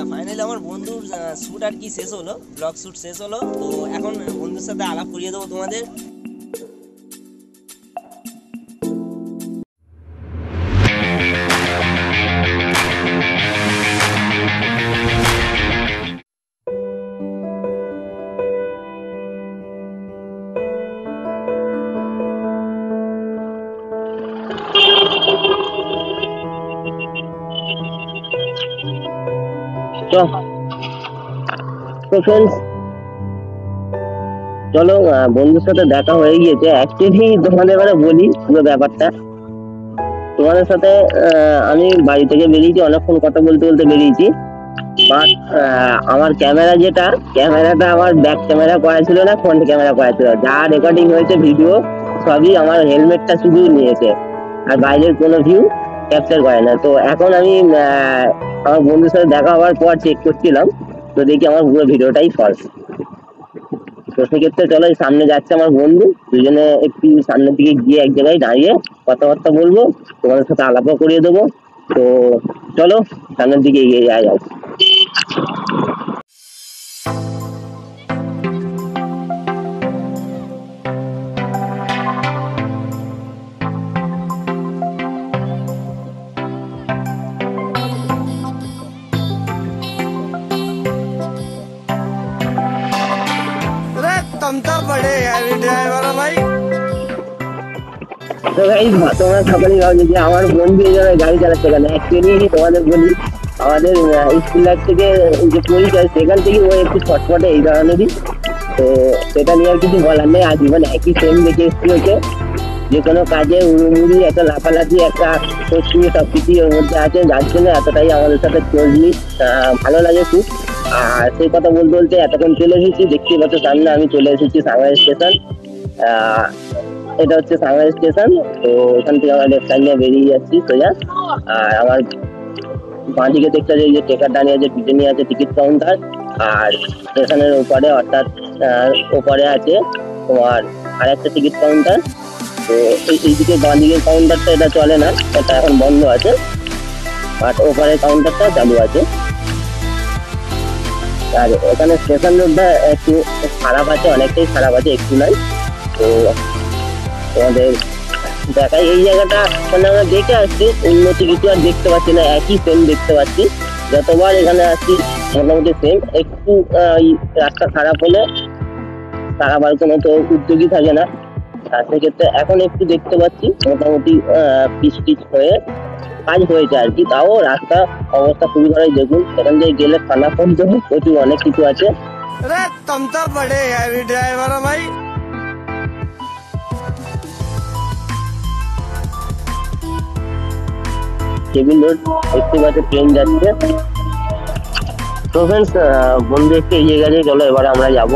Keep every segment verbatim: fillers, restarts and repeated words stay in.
Finally আমার বন্ধুর shoot আর কি শেষ হলো, ব্লগ শ্যুট শেষ হলো। তো এখন বন্ধুর সাথে আলাপ করিয়ে দেবো তোমাদের। তো ফ্রেন্ডস চলো, বন্ধুর সাথে দেখা হয়ে গিয়েছে। অ্যাকচুয়ালি তোমাদের এবারে বলি পুরো ব্যাপারটা। তোমাদের সাথে আমি বাড়ি থেকে বেরিয়েছি, অনেকক্ষণ কথা বলতে বলতে বেরিয়েছি। বাট আমার ক্যামেরা যেটা ক্যামেরাটা আমার ব্যাক ক্যামেরা করা ছিল না, ফ্রন্ট ক্যামেরা করা ছিল। যা রেকর্ডিং হয়েছে ভিডিও সবই আমার হেলমেটটা শুধু নিয়েছে, আর বাইরের কোনো ভিউ ক্যাপচার করে না। তো এখন আমি আমার বন্ধুর সাথে দেখা হওয়ার পর চেক করছিলাম, তো দেখি আমার পুরো ভিডিওটাই ফলস। তো সেক্ষেত্রে চলো, সামনে যাচ্ছে আমার বন্ধু, দুজনে একটু সামনের দিকে গিয়ে এক জায়গায় দাঁড়িয়ে কথাবার্তা বলবো, তোমাদের সাথে আলাপও করিয়ে দেবো। তো চলো সামনের দিকে এগিয়ে যাওয়া যাক। তো গাইস, তোমরা সকলেই ভাবছো যে আমার বন্ধু এই জায়গায় গাড়ি চালাচ্ছে কেন। অ্যাকচুয়ালি তোমাদের বলি, আমাদের স্কুল লাইফ থেকে যে পরিচয়, সেখান থেকে ও একটু ছটপটে এই ধরনেরই। তো সেটা নিয়ে আর কিছু বলার নেই। আজীবন একই সেম দেখে এসছি হচ্ছে, যে কোনো কাজে উড়ুমুড়ি, একটা লাফালাফি, একটা সত্যি সব কিছুই ওর মধ্যে আছে, যার জন্য এতটাই আমাদের সাথে ক্লোজলি ভালো লাগে খুব। আর সেই কথা বলতে বলতে এতক্ষণ চলে এসেছি, দেখতে পাচ্ছ সামনে আমি চলে এসেছি সাংহাই স্টেশন। এটা হচ্ছে সাংহাই স্টেশন। তো এখান থেকে আমরা লেফট সাইড নিয়ে বেরিয়ে যাচ্ছি সোজা। আর আমার বাঁ দিকে দেখতে যে টেকার দাঁড়িয়ে আছে, পিছনে নিয়ে আছে টিকিট কাউন্টার। আর স্টেশনের ওপরে, অর্থাৎ ওপরে আছে তোমার আর একটা টিকিট কাউন্টার। তো এইদিকে বাঁ দিকের কাউন্টারটা এটা চলে না, এটা এখন বন্ধ আছে, বাট ওপরের কাউন্টারটা চালু আছে। আর এখানে স্টেশন রোডটা একটু খারাপ আছে, অনেকটাই খারাপ আছে, একটু নয়। তো তোমাদের দেখাই এই জায়গাটা, মানে আমরা দেখে আসছি, উন্নতি কিছু আর দেখতে পাচ্ছি না, একই সেম দেখতে পাচ্ছি। যতবার এখানে আসছি মোটামুটি সেম। একটু রাস্তা খারাপ হলে সারাবার কোনো তো উদ্যোগী থাকে না, আর সেক্ষেত্রে এখন একটু দেখতে পাচ্ছি মোটামুটি পিচ পিচ হয়ে কাজ হয়েছে আর কি। তাও রাস্তা অবস্থা খুবই খারাপ। দেখুন এখান থেকে গেলে খানা পর্যন্ত প্রচুর অনেক কিছু আছে। কেবিন রোড দেখতে পাচ্ছে, ট্রেন যাচ্ছে। তো ফ্রেন্ডস, বন্ধু একটু এগিয়ে গেছে, চলো এবারে আমরা যাবো।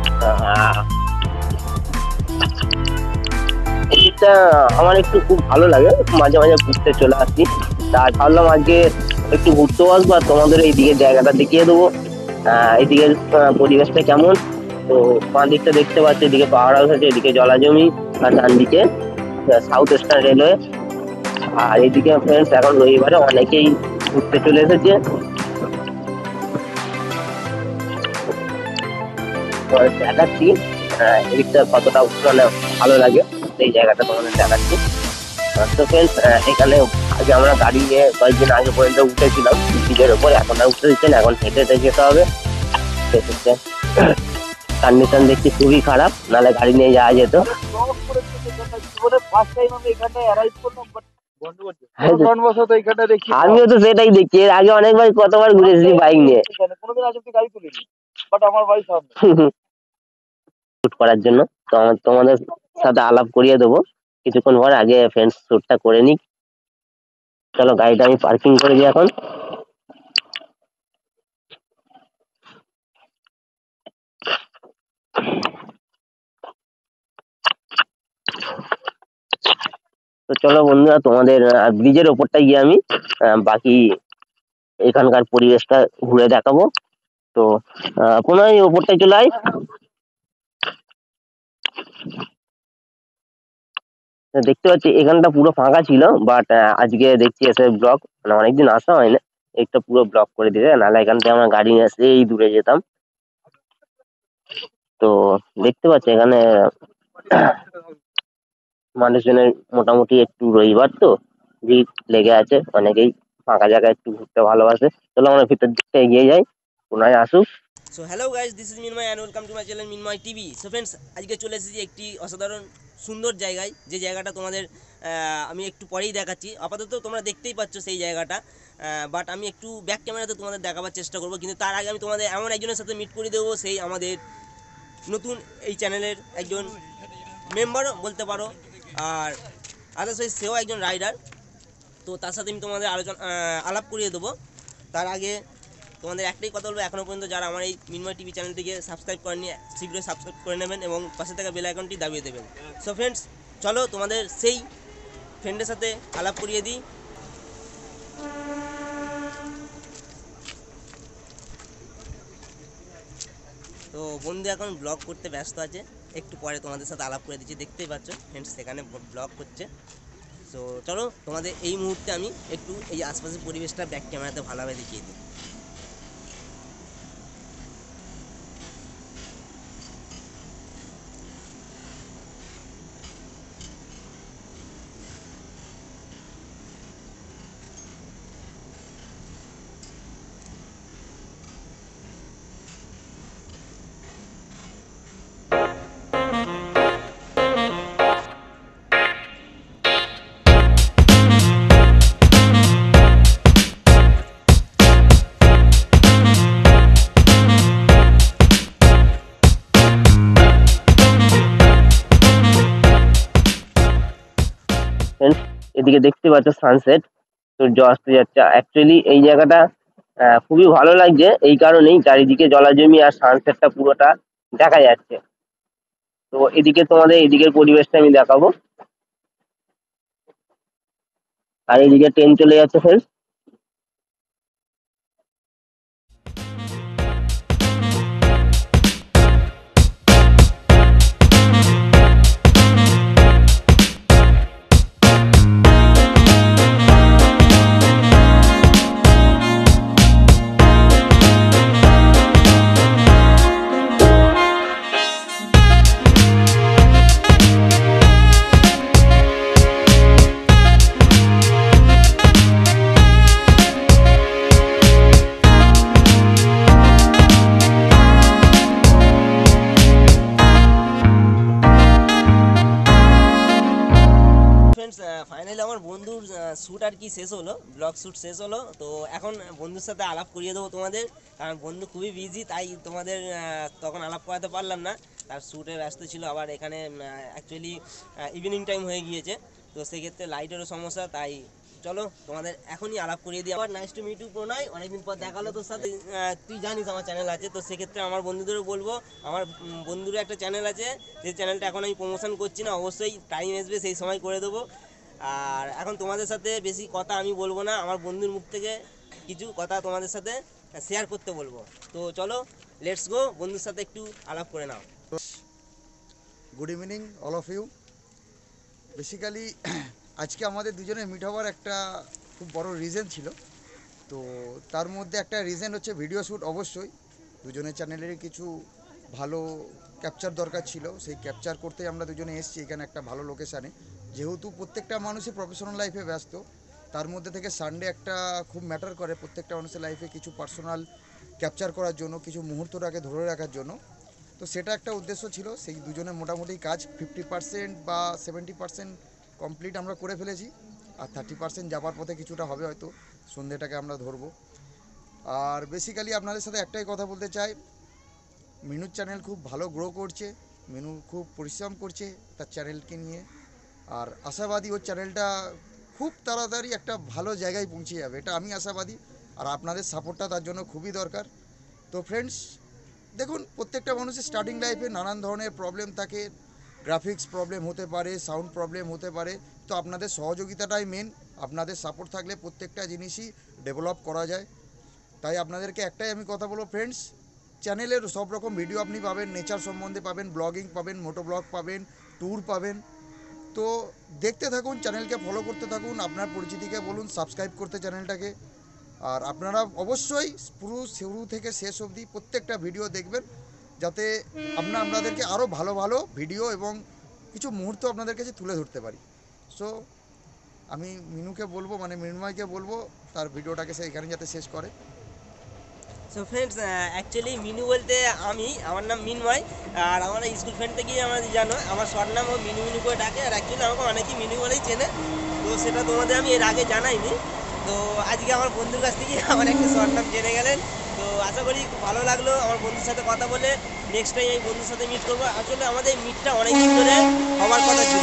এইটা আমার একটু খুব ভালো লাগে, মাঝে মাঝে ঘুরতে চলে আসি। তার ভাবলাম আজকে একটু ঘুরতেও আসবো, আর তোমাদের এই দিকের জায়গাটা দেখিয়ে দেবো, এইদিকের পরিবেশটা কেমন। তো বাঁ দিকটা দেখতে পাচ্ছি, এদিকে পাওয়ার হাউস আছে, এদিকে জলাজমি, আর ডান দিকে সাউথ ইস্টার্ন রেলওয়ে। আর এদিকে ফ্রেন্ডস এখন রবিবারে অনেকেই ঘুরতে চলে এসেছে। দেখাচ্ছি এদিকটা কতটা মানে ভালো লাগে, এই জায়গাটা তোমাদের দেখাচ্ছি। তো ফ্রেন্ডস, এখানে আগে আমরা গাড়ি নিয়ে কয়েকদিন আগে পর্যন্ত উঠেছিলাম ব্রিজের ওপর, এখন আর উঠতে দিচ্ছে না, এখন হেঁটে হেঁটে যেতে হবে। সেক্ষেত্রে কন্ডিশন দেখছি খুবই খারাপ, নাহলে গাড়ি নিয়ে যাওয়া যেত। আমিও তো সেটাই দেখছি, এর আগে অনেকবার কতবার ঘুরেছি বাইক নিয়ে শুট করার জন্য। তো তোমাদের সাথে আলাপ করিয়ে দেবো কিছুক্ষণ পর, আগে ফ্রেন্ডস শুটটা করে নিক। চলো গাড়িটা আমি পার্কিং করে দিই এখন। তো চলো বন্ধুরা, তোমাদের ব্রিজের ওপরটা গিয়ে আমি বাকি এখানকার পরিবেশটা ঘুরে দেখাবো। তো পুনः ওপরটায় চলে আয়। দেখতে পাচ্ছি এখানটা পুরো ফাঁকা ছিল, বাট আজকে দেখছি এসে ব্লগ, মানে অনেকদিন আসা হয় না, একটা পুরো ব্লক করে দিবে, নাহলে এখান থেকে আমার গাড়ি নিয়ে আসতে এই দূরে যেতাম। তো দেখতে পাচ্ছি এখানে মানুষজনের মোটামুটি একটু রবিবার তো ভিড় লেগে আছে, অনেকেই ফাঁকা জায়গায় একটু ঘুরতে ভালোবাসে। চলো আমরা ভিতর দিকটা এগিয়ে যাই, কোনায় আসুক। So hello guys, this is Minmoy and welcome to my channel Minmoy TV. So friends, আজকে চলে এসেছি একটি অসাধারণ সুন্দর জায়গায়, যে জায়গাটা তোমাদের আমি একটু পরেই দেখাচ্ছি। আপাতত তোমরা দেখতেই পাচ্ছ সেই জায়গাটা, বাট আমি একটু ব্যাক ক্যামেরাতে তোমাদের দেখাবার চেষ্টা করবো। কিন্তু তার আগে আমি তোমাদের এমন একজনের সাথে মিট করে দেবো, সেই আমাদের নতুন এই চ্যানেলের একজন মেম্বারও বলতে পারো, আর আদার্সওয়াইজ সেও একজন রাইডার। তো তার সাথে আমি তোমাদের আলোচনা আলাপ করিয়ে দেবো। তার আগে তোমাদের একটাই কথা বলবো, এখনও পর্যন্ত যারা আমার এই মিনময় টিভি চ্যানেলটিকে সাবস্ক্রাইব করেনি, শীঘ্রই সাবস্ক্রাইব করে নেবেন এবং পাশে থাকা বেল আইকনটি দাবিয়ে দেবেন। সো ফ্রেন্ডস, চলো তোমাদের সেই ফ্রেন্ডের সাথে আলাপ করিয়ে দিই। তো বন্ধু এখন ব্লগ করতে ব্যস্ত আছে, একটু পরে তোমাদের সাথে আলাপ করে দিচ্ছি। দেখতেই পাচ্ছ ফ্রেন্ডস, সেখানে ব্লগ করছে। সো চলো তোমাদের এই মুহূর্তে আমি একটু এই আশপাশের পরিবেশটা ব্যাক ক্যামেরাতে ভালোভাবে দেখিয়ে দিই। ফ্রেন্ডস, এদিকে দেখতে পাচ্ছ সানসেট, সূর্য অস্ত যাচ্ছে। অ্যাকচুয়ালি এই জায়গাটা আহ, খুবই ভালো লাগছে, এই কারণেই চারিদিকে জলাজমি আর সানসেটটা পুরোটা দেখা যাচ্ছে। তো এদিকে তোমাদের এদিকের পরিবেশটা আমি দেখাবো, আর এদিকে ট্রেন চলে যাচ্ছে ফ্রেন্ডস। ফ্রেন্ডস, ফাইনালি আমার বন্ধুর শ্যুট আর কি শেষ হলো, ব্লগ শ্যুট শেষ হলো। তো এখন বন্ধুর সাথে আলাপ করিয়ে দেবো তোমাদের, কারণ বন্ধু খুবই বিজি, তাই তোমাদের আহ, তখন আলাপ করাতে পারলাম না। তার শ্যুটে ব্যস্ত ছিল, আবার এখানে অ্যাকচুয়ালি ইভিনিং টাইম হয়ে গিয়েছে, তো সেক্ষেত্রে লাইটেরও সমস্যা। তাই চলো তোমাদের এখনই আলাপ করিয়ে দিই। আবার nice to meet you Pranay, অনেকদিন পর দেখালো তোর সাথে। আহ, তুই জানিস আমার চ্যানেল আছে, তো সেক্ষেত্রে আমার বন্ধুদেরও বলবো, আমার উম, বন্ধুরও একটা চ্যানেল আছে, যে চ্যানেলটা এখন আমি প্রমোশন করছি না, অবশ্যই টাইম আসবে সেই সময় করে দেবো। আর এখন তোমাদের সাথে বেশি কথা আমি বলবো না, আমার বন্ধুর মুখ থেকে কিছু কথা তোমাদের সাথে শেয়ার করতে বলবো। তো চলো লেটস গো, বন্ধুর সাথে একটু আলাপ করে নাও। Good evening all of you. Basically আজকে আমাদের দুজনের মিট হওয়ার একটা খুব বড় রিজন ছিল। তো তার মধ্যে একটা রিজন হচ্ছে ভিডিও শ্যুট। অবশ্যই দুজনের চ্যানেলেরই কিছু ভালো ক্যাপচার দরকার ছিল, সেই ক্যাপচার করতে আমরা দুজনে এসেছি এখানে একটা ভালো লোকেশানে। যেহেতু প্রত্যেকটা মানুষই প্রফেশনাল লাইফে ব্যস্ত, তার মধ্যে থেকে সানডে একটা খুব ম্যাটার করে প্রত্যেকটা মানুষের লাইফে কিছু পার্সোনাল ক্যাপচার করার জন্য, কিছু মুহূর্তটাকে ধরে রাখার জন্য। তো সেটা একটা উদ্দেশ্য ছিল। সেই দুজনে মোটামুটি কাজ ফিফটি পার্সেন্ট বা সেভেন্টি পার্সেন্ট কমপ্লিট আমরা করে ফেলেছি, আর থার্টি পার্সেন্ট যাবার পথে কিছুটা হবে, হয়তো সন্ধ্যেটাকে আমরা ধরবো। আর বেসিক্যালি আপনাদের সাথে একটাই কথা বলতে চাই, মিনুর চ্যানেল খুব ভালো গ্রো করছে, মিনু খুব পরিশ্রম করছে তার চ্যানেলকে নিয়ে, আর আশাবাদী ওর চ্যানেলটা খুব তাড়াতাড়ি একটা ভালো জায়গায় পৌঁছে যাবে, এটা আমি আশাবাদী। আর আপনাদের সাপোর্টটা তার জন্য খুবই দরকার। তো ফ্রেন্ডস, দেখুন প্রত্যেকটা মানুষের স্টার্টিং লাইফে নানান ধরনের প্রবলেম থাকে, গ্রাফিক্স প্রবলেম হতে পারে, সাউন্ড প্রবলেম হতে পারে। তো আপনাদের সহযোগিতাটাই মেন, আপনাদের সাপোর্ট থাকলে প্রত্যেকটা জিনিসই ডেভেলপ করা যায়। তাই আপনাদেরকে একটাই আমি কথা বলবো ফ্রেন্ডস, চ্যানেলের সব রকম ভিডিও আপনি পাবেন, নেচার সম্বন্ধে পাবেন, ব্লগিং পাবেন, মোটো ব্লগ পাবেন, ট্যুর পাবেন। তো দেখতে থাকুন, চ্যানেলকে ফলো করতে থাকুন, আপনার পরিচিতিকে বলুন সাবস্ক্রাইব করতে চ্যানেলটাকে। আর আপনারা অবশ্যই পুরো শুরু থেকে শেষ অবধি প্রত্যেকটা ভিডিও দেখবেন, যাতে আমরা আপনাদেরকে আরও ভালো ভালো ভিডিও এবং কিছু মুহূর্ত আপনাদের কাছে তুলে ধরতে পারি। সো আমি মিনুকে বলবো, মানে মৃন্ময়কে বলবো তার ভিডিওটাকে সে এখানে যাতে শেষ করে। সো ফ্রেন্ডস, অ্যাকচুয়ালি মিনু বলতে আমি, আমার নাম মিনময়, আর আমার স্কুল ফ্রেন্ড থেকেই আমার জানো আমার শর্ট নাম ও মিনু মিনু করে ডাকে, আর অ্যাকচুয়ালি আমাকে অনেকেই মিনু বলেই চেনে। তো সেটা তোমাদের আমি এর আগে জানাইনি, তো আজকে আমার বন্ধুর কাছ থেকে আমার একটা শর্ট নাম জেনে গেলেন। তো আশা করি খুব ভালো লাগলো আমার বন্ধুর সাথে কথা বলে। নেক্সট টাইম এই বন্ধুর সাথে মিট করবো। আসলে আমাদের মিটটা অনেক দিন ধরে হওয়ার কথা ছিল,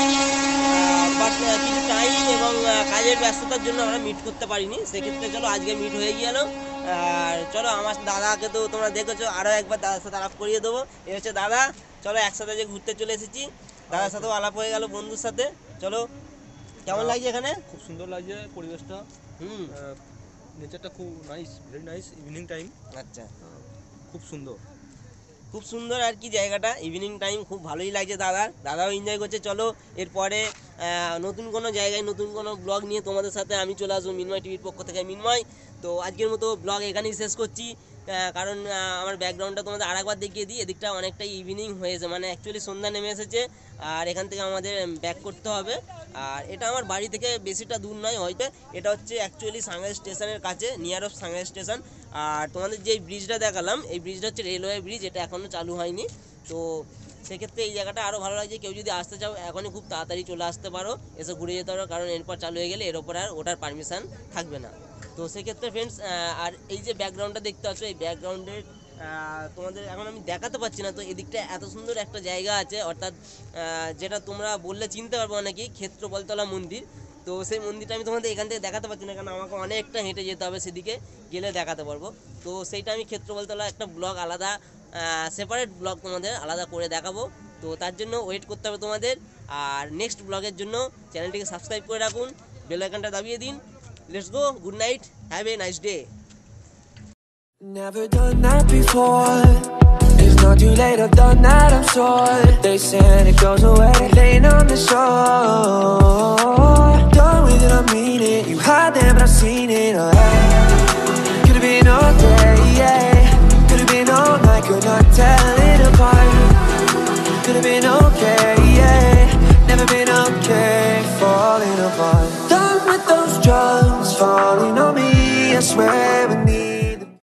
বাট কিছু টাইম এবং কাজের ব্যস্ততার জন্য আমরা মিট করতে পারিনি। সেক্ষেত্রে চলো আজকে মিট হয়ে গেল। আর চলো আমার দাদাকে তো তোমরা দেখেছো, আরও একবার দাদার সাথে আলাপ করিয়ে দেবো। এ হচ্ছে দাদা। চলো একসাথে যে ঘুরতে চলে এসেছি, দাদার সাথেও আলাপ হয়ে গেল বন্ধুর সাথে। চলো, কেমন লাগছে এখানে? খুব সুন্দর লাগছে পরিবেশটা, হুম, নেচারটা খুব nice, very nice. Evening time আচ্ছা, খুব সুন্দর, খুব সুন্দর আর কি জায়গাটা। ইভিনিং টাইম খুব ভালোই লাগছে দাদার, দাদাও এনজয় করছে। চলো এরপরে নতুন কোনো জায়গায় নতুন কোনো ব্লগ নিয়ে তোমাদের সাথে আমি চলে আসবো মিনময় টিভির পক্ষ থেকে। মিনময়, তো আজকের মতো ব্লগ এখানেই শেষ করছি, কারণ আমার ব্যাকগ্রাউন্ডটা তোমাদের আরেকবার দেখিয়ে দিই। এদিকটা অনেকটাই ইভিনিং হয়েছে, মানে অ্যাকচুয়ালি সন্ধ্যা নেমে এসেছে, আর এখান থেকে আমাদের ব্যাক করতে হবে। আর এটা আমার বাড়ি থেকে বেশিটা দূর নয় হয়তো, এটা হচ্ছে অ্যাকচুয়ালি সাংহাই স্টেশনের কাছে, নিয়ার অফ সাংহাই স্টেশন। আর তোমাদের যে ব্রিজটা দেখালাম, এই ব্রিজটা হচ্ছে রেলওয়ে ব্রিজ, এটা এখনও চালু হয়নি। তো সেক্ষেত্রে এই জায়গাটা আরও ভালো লাগছে। কেউ যদি আসতে চাও এখনই খুব তাড়াতাড়ি চলে আসতে পারো, এসে ঘুরে যেতে পারো, কারণ এরপর চালু হয়ে গেলে এর ওপর আর ওটার পারমিশন থাকবে না। তো সেক্ষেত্রে ফ্রেন্ডস, আর এই যে ব্যাকগ্রাউন্ডটা দেখতে পাচ্ছ, এই ব্যাকগ্রাউন্ডের তোমাদের এখন আমি দেখাতে পারছি না। তো এদিকটা এত সুন্দর একটা জায়গা আছে, অর্থাৎ যেটা তোমরা বললে চিনতে পারবো অনেকেই, ক্ষেত্রপালতলা মন্দির। তো সেই মন্দিরটা আমি তোমাদের এখান থেকে দেখাতে পারছি না, কারণ আমাকে অনেকটা হেঁটে যেতে হবে, সেদিকে গেলে দেখাতে পারবো। তো সেইটা আমি ক্ষেত্রপালতলা একটা ব্লগ আলাদা, সেপারেট ব্লগ তোমাদের আলাদা করে দেখাবো। তো তার জন্য ওয়েট করতে হবে তোমাদের। আর নেক্সট ব্লগের জন্য চ্যানেলটিকে সাবস্ক্রাইব করে রাখুন, বেল আইকনটা দাবিয়ে দিন। Let's go, good night, have a nice day. Never done that before. It's not too late, I've done that, I'm sure. They said it goes away, laying on the shore. Done with it, I mean it. You hide there, but I've seen it. Oh, hey.